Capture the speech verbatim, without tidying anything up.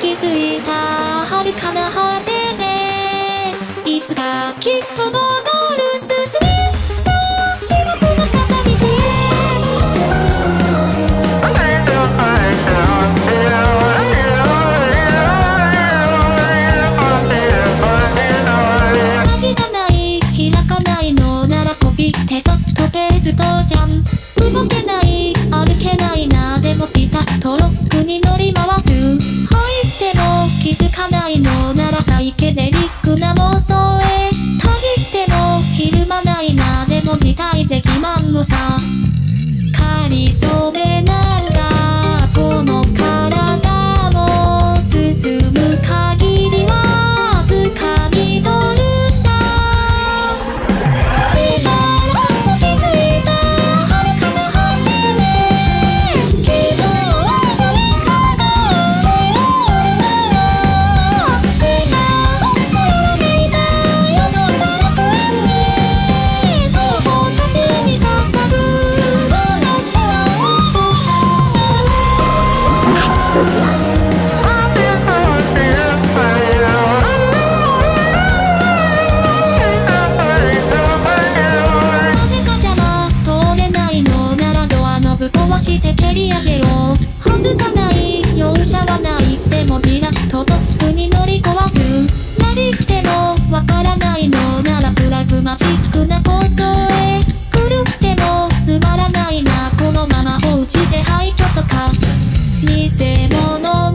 気づいた遥かな果てでいつかきっと戻る進みさあ地獄の片道へ鍵がない開かないのならコピってそっとペーストじゃん動けない歩けないなでもピタッとロックに乗り回す入っても気づかないのならサイケデリックな妄想へたぎってもひるまないなでも擬態で欺瞞のさかりそめなんだこの体も進む限りは掴み取るんだ今気づいた遥かな果てで希望のいかだを得られるなら今そっとよろめいた世の楽園に子供たちに捧ぐ命を壁が邪魔通れないのならドアノブ壊して蹴り上げろ外さない容赦はないでもビラッとトップに乗り壊す何言ってもわからないのならプラグマチックな構造へ狂ってもつまらないなこのまま放置で廃墟とか偽物